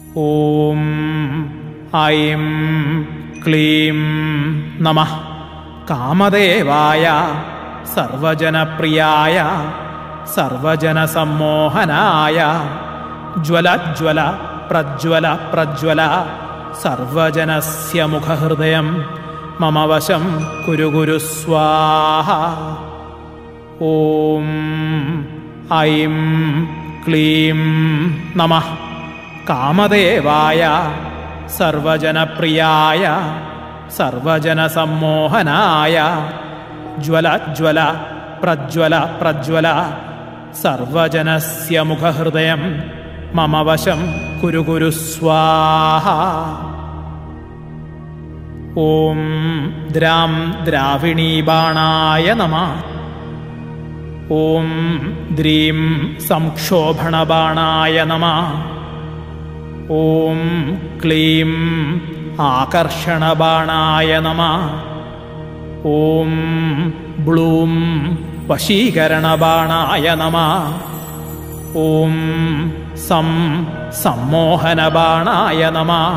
ॐ ऐं क्लीं नमः कामदेवाय सर्वजनप्रियाय सर्वजनसम्मोहनाय ज्वल ज्वल प्रज्वल प्रज्वल सर्वजनस्य मुखहृदयं मम वशं कुरु कुरु स्वाहा। ॐ ऐं क्लीं नमः कामदेवाय सर्वजनप्रियाय सर्वजनसम्मोहनाय ज्वल ज्वल प्रज्वल प्रज्वल सर्वजनस्य मुखहृदयं मम वशं कुरु कुरु स्वाहा। ॐ द्रां द्राविणीबाणाय नमः। ॐ द्रीं संक्षोभणबाणाय नमः। ॐ क्लीं आकर्षणबाणाय नमः। ॐ ब्लूं वशीकरणबाणाय नमः। ॐ सम्मोहनबाणाय नमः।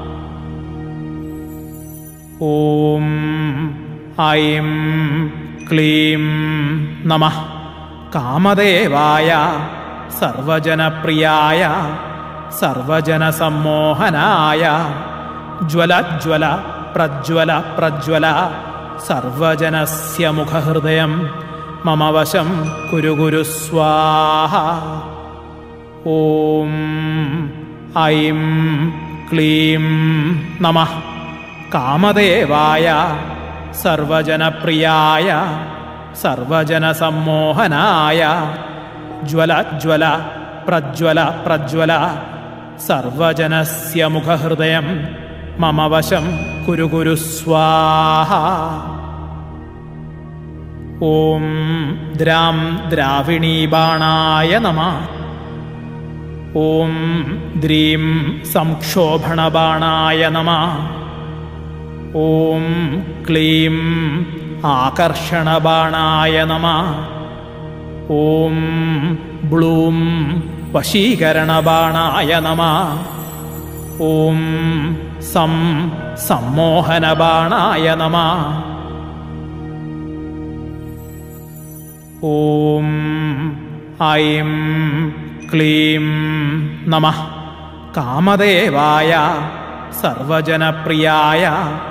ॐ ऐं क्लीं नमः कामदेवाय सर्वजनप्रियाय सर्वजनसम्मोहनाय ज्वल ज्वल प्रज्वल प्रज्वल सर्वजनस्य मुखहृदयं मम वशं कुरु कुरु स्वाहा। ॐ ऐं क्लीं नमः कामदेवाय सर्वजनप्रियाय सर्वजनसम्मोहनाय ज्वल ज्वल प्रज्वल प्रज्वल सर्वजनस्य मुखहृदयं मम वशं कुरु कुरु स्वाहा। ॐ द्रां द्राविणीबाणाय नमः। ॐ द्रीं संक्षोभणबाणाय नमः। ॐ क्लीं आकर्षणबाणाय नमः। ॐ ब्लूं वशीकरणबाणाय नमः। ॐ सम्मोहनबाणाय नमः। ॐ ऐं क्लीं नमः कामदेवाय सर्वजनप्रियाय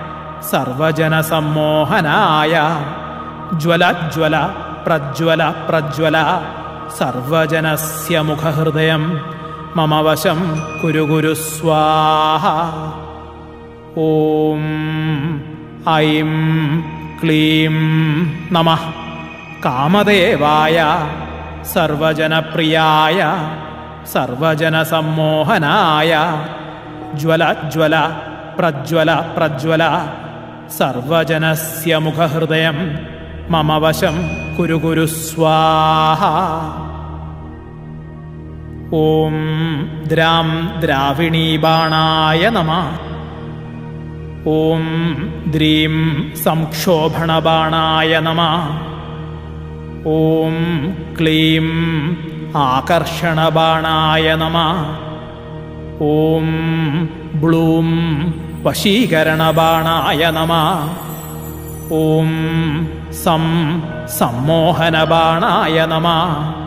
सर्वजनसम्मोहनाय ज्वल ज्वल प्रज्वल प्रज्वल सर्वजनस्य मुखहृदयं मम वशं कुरु कुरु स्वाहा। ॐ ऐं क्लीं नमः कामदेवाय सर्वजनप्रियाय सर्वजनसम्मोहनाय ज्वल ज्वल प्रज्वल प्रज्वल सर्वजनस्य मुखहृदयं मम वशं कुरु कुरु स्वाहा। ॐ द्रां द्राविणीबाणाय नमः। ॐ द्रीं संक्षोभणबाणाय नमः। ॐ क्लीं आकर्षणबाणाय नमः। ॐ ब्लूं वशीकरणबाणाय नमः। ॐ सम्मोहनबाणाय नमः।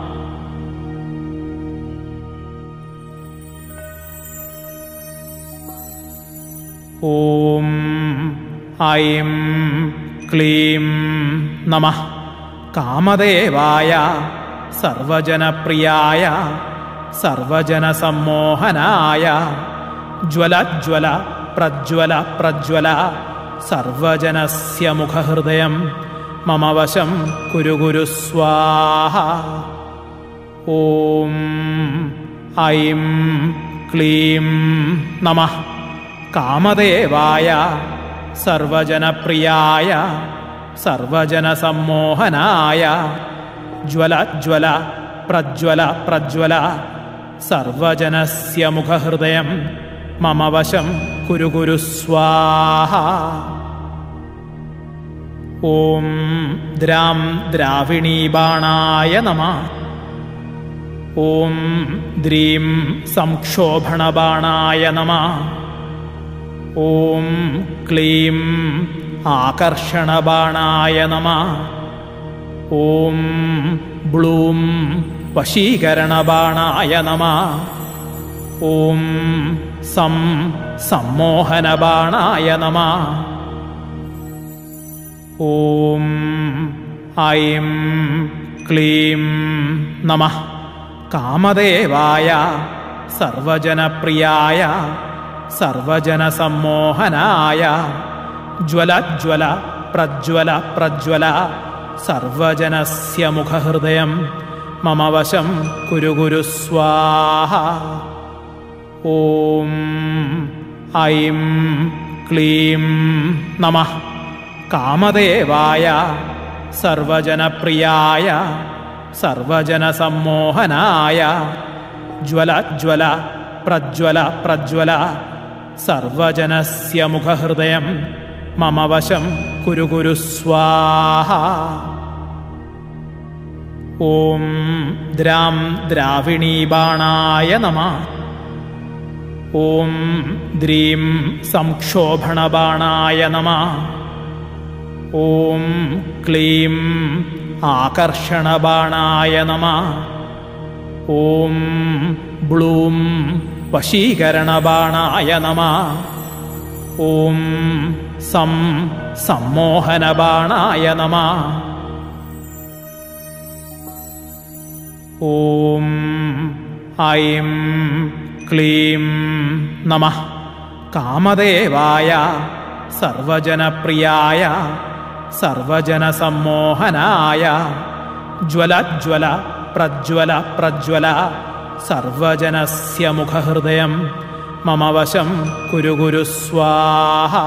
ॐ ऐं क्लीं नमः कामदेवाय सर्वजनप्रियाय सर्वजनसम्मोहनाय ज्वल ज्वल प्रज्वल प्रज्वल सर्वजनस्य मुखहृदयं मम वशं कुरु कुरु स्वाहा। ॐ ऐं क्लीं नमः कामदेवाय सर्वजनप्रियाय सर्वजनसम्मोहनाय ज्वल ज्वल प्रज्वल प्रज्वल सर्वजनस्य मुखहृदयं मम वशं कुरु कुरु स्वाहा। ॐ द्रां द्राविणीबाणाय नमः। ॐ द्रीं संक्षोभणबाणाय नमः। ॐ क्लीं आकर्षणबाणाय नमः। ॐ ब्लूं वशीकरणबाणाय नमः। ॐ सं सम्मोहनबाणाय नमः। ॐ ऐं क्लीं नमः कामदेवाय सर्वजनप्रियाय सर्वजनसम्मोहनाय ज्वल ज्वल प्रज्वल प्रज्वल सर्वजनस्य मुखहृदयं मम वशं कुरु कुरु स्वाहा। ॐ ऐं क्लीं नमः कामदेवाय सर्वजनप्रियाय सर्वजनसम्मोहनाय ज्वल ज्वल प्रज्वल प्रज्वल सर्वजनस्य मुखहृदयं मम वशं कुरु कुरु स्वाहा। ॐ द्रां द्राविणीबाणाय नमः। ॐ द्रीं संक्षोभणबाणाय नमः। ॐ क्लीं आकर्षणबाणाय नमः। ॐ ब्लूं वशीकरणबाणाय नमः। ॐ सं सम्मोहनबाणाय नमः। ॐ ऐं क्लीं नमः कामदेवाय सर्वजनप्रियाय सर्वजनसम्मोहनाय ज्वल ज्वल प्रज्वल प्रज्वल सर्वजनस्य मुखहृदयं मम वशं कुरु कुरु स्वाहा।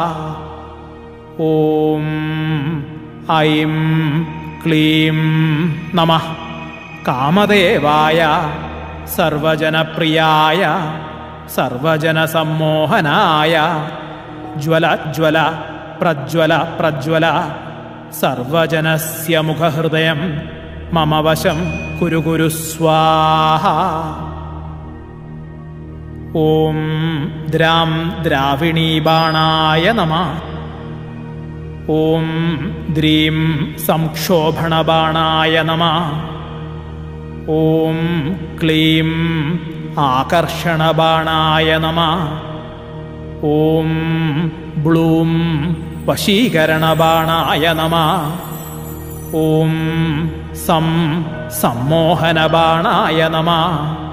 ॐ ऐं क्लीं नमः कामदेवाय सर्वजनप्रियाय सर्वजनसम्मोहनाय ज्वल ज्वल प्रज्वल प्रज्वल सर्वजनस्य मुखहृदयं मम वशं कुरु कुरु स्वाहा। ॐ द्रां द्राविणीबाणाय नमः। ॐ द्रीं संक्षोभणबाणाय नमः। ॐ क्लीं आकर्षणबाणाय नमः। ॐ ब्लूं वशीकरणबाणाय नमः। ॐ सं सम्मोहनबाणाय नमः।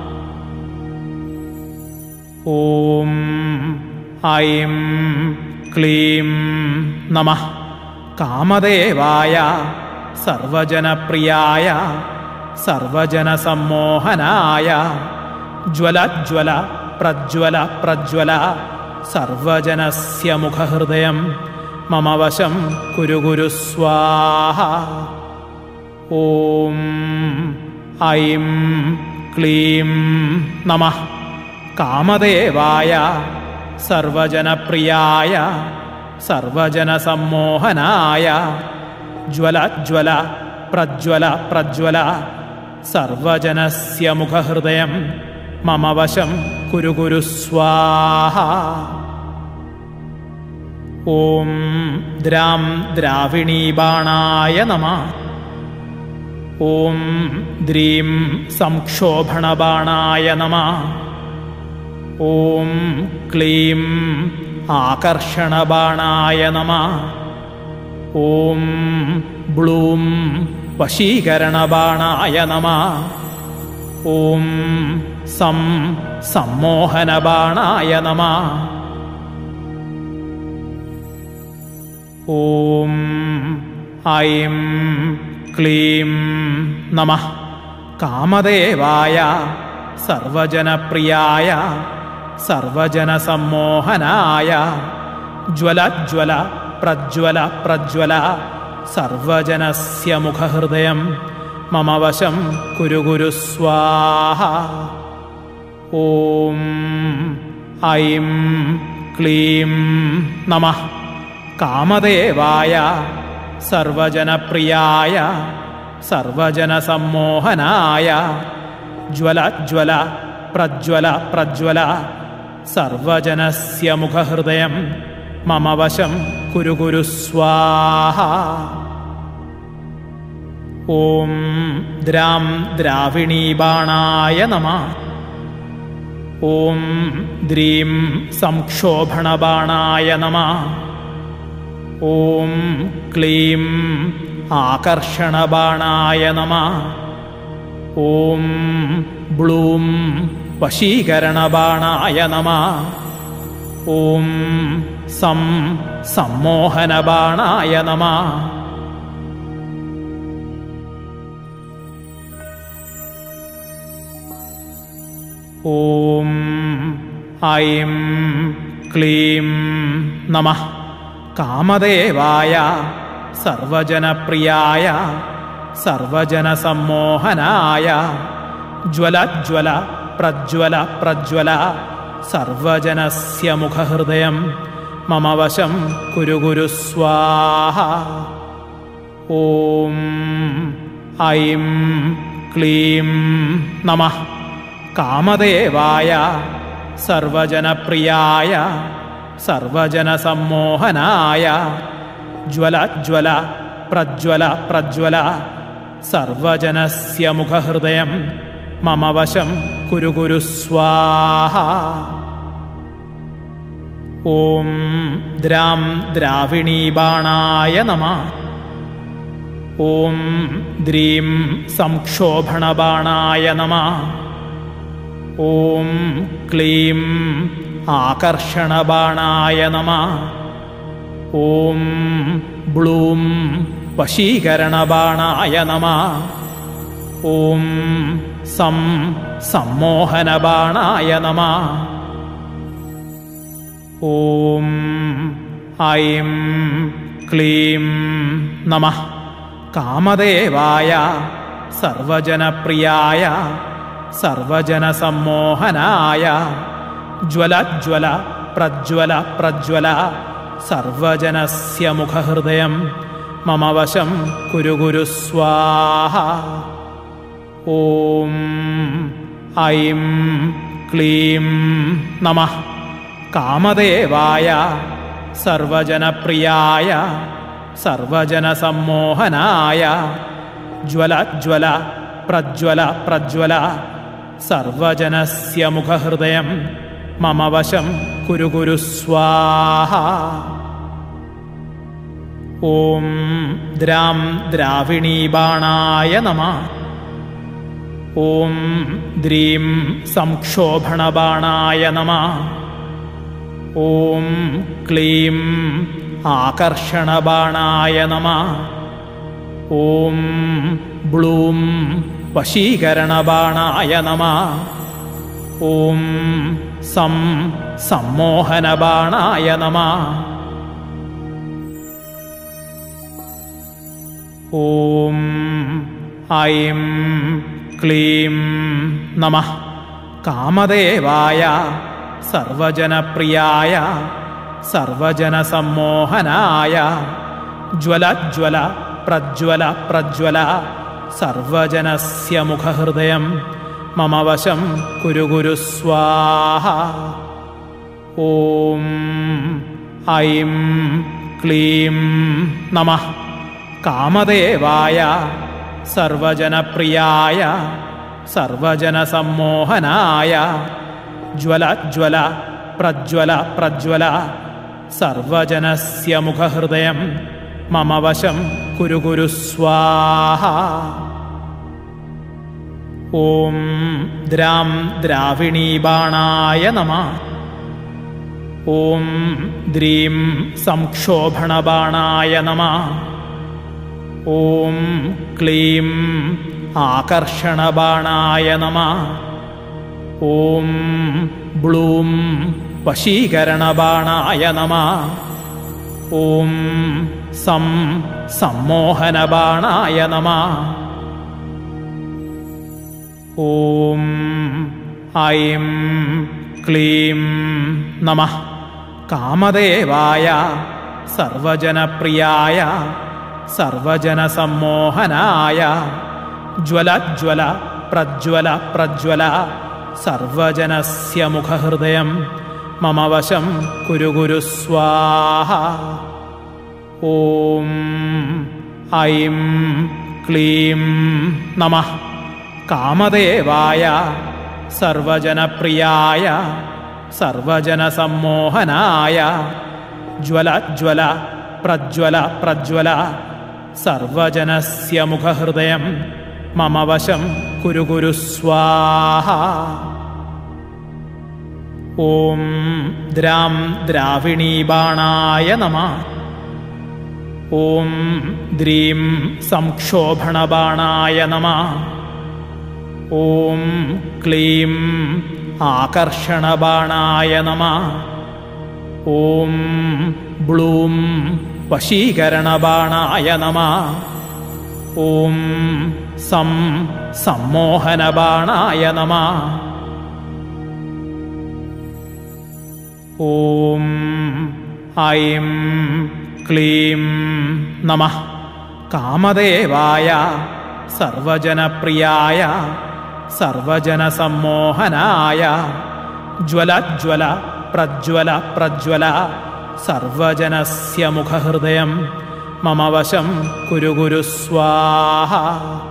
ॐ ऐं क्लीं नमः कामदेवाय सर्वजनप्रियाय सर्वजनसम्मोहनाय ज्वल ज्वल प्रज्वल प्रज्वल सर्वजनस्य मुखहृदयं मम वशं कुरु कुरु स्वाहा। ॐ ऐं क्लीं नमः कामदेवाय सर्वजनप्रियाय सर्वजनसम्मोहनाय ज्वल ज्वल प्रज्वल प्रज्वल सर्वजनस्य मुखहृदयं मम वशं कुरु कुरु स्वाहा। ॐ द्रां द्राविणीबाणाय नमः। ॐ द्रीं संक्षोभणबाणाय नमः। ॐ क्लीं आकर्षणबाणाय नमः। ॐ ब्लूं वशीकरणबाणाय नमः। ॐ सं सम्मोहनबाणाय नमः। ॐ ऐं क्लीं नमः कामदेवाय सर्वजनप्रियाय सर्वजनसम्मोहनाय ज्वल ज्वल प्रज्वल प्रज्वल सर्वजनस्य मुखहृदयं मम वशं कुरु कुरु स्वाहा। ॐ ऐं क्लीं नमः कामदेवाय सर्वजनप्रियाय सर्वजनसम्मोहनाय ज्वल ज्वल प्रज्वल प्रज्वल सर्वजनस्य मुखहृदयं मम वशं कुरु कुरु स्वाहा। ॐ द्रां द्राविणीबाणाय नमः। ॐ द्रीं संक्षोभणबाणाय नमः। ॐ क्लीं आकर्षणबाणाय नमः। ॐ ब्लूं वशीकरणबाणाय नमः। ॐ सं सम्मोहनबाणाय नमः। ॐ ऐं क्लीं नमः कामदेवाय सर्वजनप्रियाय सर्वजनसम्मोहनाय ज्वल ज्वल प्रज्वल प्रज्वल सर्वजनस्य मुखहृदयं मम वशं कुरु कुरु स्वाहा। ॐ ऐं क्लीं नमः कामदेवाय सर्वजनप्रियाय सर्वजनसम्मोहनाय ज्वल ज्वल प्रज्वल प्रज्वल सर्वजनस्य मुखहृदयं मम वशं कुरु कुरु स्वाहा। ॐ द्रां द्राविणीबाणाय नमः। ॐ द्रीं संक्षोभणबाणाय नमः। ॐ क्लीं आकर्षणबाणाय नमः। ॐ ब्लूं वशीकरणबाणाय नमः। ॐ सं सम्मोहनबाणाय नमः। ॐ ऐं क्लीं नमः कामदेवाय सर्वजनप्रियाय सर्वजनसम्मोहनाय ज्वल ज्वल प्रज्वल प्रज्वल सर्वजनस्य मुखहृदयं मम वशं कुरु कुरु स्वाहा। ॐ ऐं क्लीं नमः कामदेवाय सर्वजनप्रियाय सर्वजनसम्मोहनाय ज्वल ज्वल प्रज्वल प्रज्वल सर्वजनस्य मुखहृदयं मम वशं कुरु कुरु स्वाहा। ॐ द्रां द्राविणीबाणाय नमः। ॐ द्रीं संक्षोभणबाणाय नमः। ॐ क्लीं आकर्षणबाणाय नमः। ॐ ब्लूं वशीकरणबाणाय नमः। ॐ सं सम्मोहनबाणाय नमः। ॐ ऐं क्लीं नमः कामदेवाय सर्वजनप्रियाय सर्वजनसम्मोहनाय ज्वल ज्वल प्रज्वल प्रज्वल सर्वजनस्य मुखहृदयं मम वशं कुरु कुरु स्वाहा। ॐ ऐं क्लीं नमः कामदेवाय सर्वजनप्रियाय सर्वजनसम्मोहनाय ज्वल ज्वल प्रज्वल प्रज्वल सर्वजनस्य मुखहृदयं मम वशं कुरु कुरु स्वाहा। ॐ द्रां द्राविणीबाणाय नमः। ॐ द्रीं संक्षोभणबाणाय नमः। ॐ क्लीं आकर्षणबाणाय नमः। ॐ ब्लूं वशीकरणबाणाय नमः। ॐ सं सम्मोहनबाणाय नमः। ॐ ऐं क्लीं नमः कामदेवाय सर्वजनप्रियाय सर्वजनसम्मोहनाय ज्वल ज्वल प्रज्वल प्रज्वल सर्वजनस्य मुखहृदयं मम वशं कुरु कुरु स्वाहा। ॐ ऐं क्लीं नमः कामदेवाय सर्वजनप्रियाय सर्वजनसम्मोहनाय ज्वल ज्वल प्रज्वल प्रज्वल सर्वजनस्य मुखहृदयं मम वशं कुरु कुरु स्वाहा। ॐ द्रां द्राविणीबाणाय नमः। ॐ द्रीं संक्षोभणबाणाय नमः। ॐ क्लीं आकर्षणबाणाय नमः। ॐ ब्लूं वशीकरणबाणाय नमः। ॐ सं सम्मोहनबाणाय नमः। ॐ ऐं क्लीं नमः कामदेवाय सर्वजनप्रियाय सर्वजनसम्मोहनाय ज्वल ज्वल प्रज्वल प्रज्वल सर्वजनस्य मुखहृदयं मम वशं कुरु कुरु स्वाहा।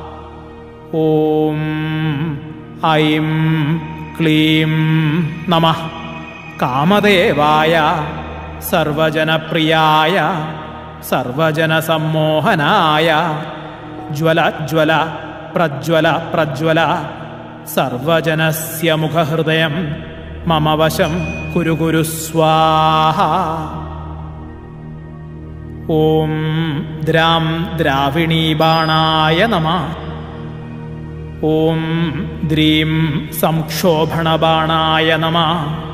ॐ ऐं क्लीं नमः कामदेवाय सर्वजनप्रियाय सर्वजनसम्मोहनाय ज्वल ज्वल प्रज्वल प्रज्वल सर्वजनस्य मुखहृदयं मम वशं कुरु कुरु स्वाहा। ॐ द्रां द्राविणीबाणाय नमः। ॐ द्रीं संक्षोभणबाणाय नमः।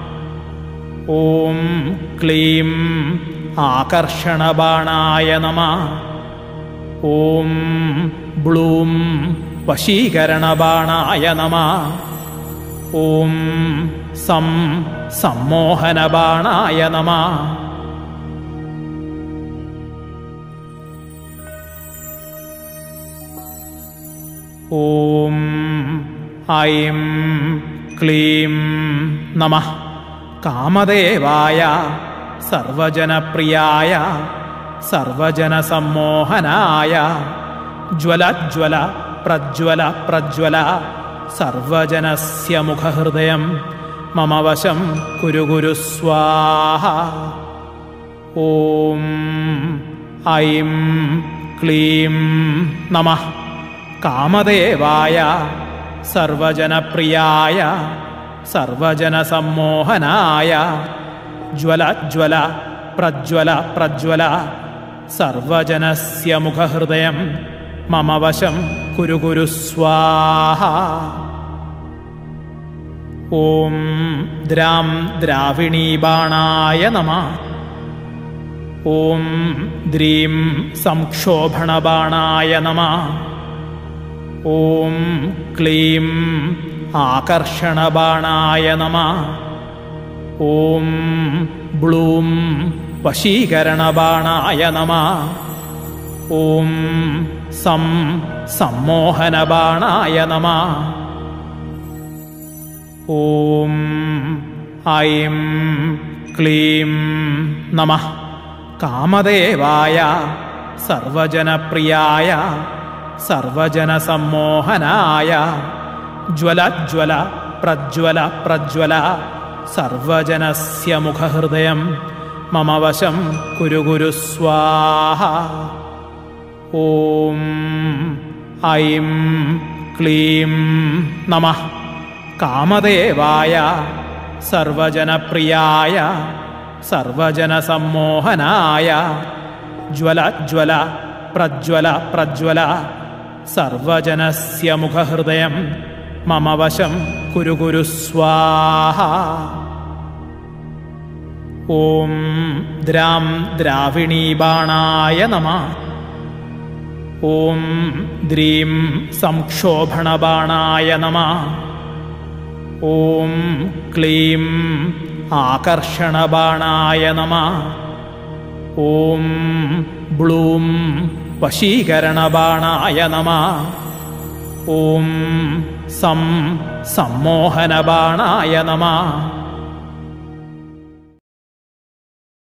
ॐ क्लीं आकर्षणबाणाय नमः। ॐ ब्लूं वशीकरणबाणाय नमः। ॐ सं सम्मोहनबाणाय नमः। ॐ ऐं क्लीं नमः कामदेवाय सर्वजनप्रियाय सर्वजनसम्मोहनाय ज्वल ज्वल प्रज्वल प्रज्वल सर्वजनस्य मुखहृदयं मम वशं कुरु कुरु स्वाहा। ॐ ऐं क्लीं नमः कामदेवाय सर्वजनप्रियाय सर्वजनसम्मोहनाय ज्वल ज्वल प्रज्वल प्रज्वल सर्वजनस्य मुखहृदयं मम वशं कुरु कुरु स्वाहा। ॐ द्रां द्राविणीबाणाय नमः। ॐ द्रीं संक्षोभणबाणाय नमः। ॐ क्लीं आकर्षणबाणाय नमः। ॐ ब्लूं वशीकरणबाणाय नमः। ॐ सं सम्मोहनबाणाय नमः। ॐ ऐं क्लीं नमः कामदेवाय सर्वजनप्रियाय सर्वजनसम्मोहनाय ज्वल ज्वल प्रज्वल प्रज्वल सर्वजनस्य मुखहृदयं मम वशं कुरु कुरु स्वाहा। ॐ ऐं क्लीं नमः कामदेवाय सर्वजनप्रियाय सर्वजनसम्मोहनाय ज्वल ज्वल प्रज्वल प्रज्वल सर्वजनस्य मुखहृदयं मम वशं कुरु कुरु स्वाहा। ॐ द्रां द्राविणीबाणाय नमः। ॐ द्रीं संक्षोभणबाणाय नमः। ॐ क्लीं आकर्षणबाणाय नमः। ॐ ब्लूं वशीकरणबाणाय नमः। ॐ सं सम्मोहनबाणाय नमः।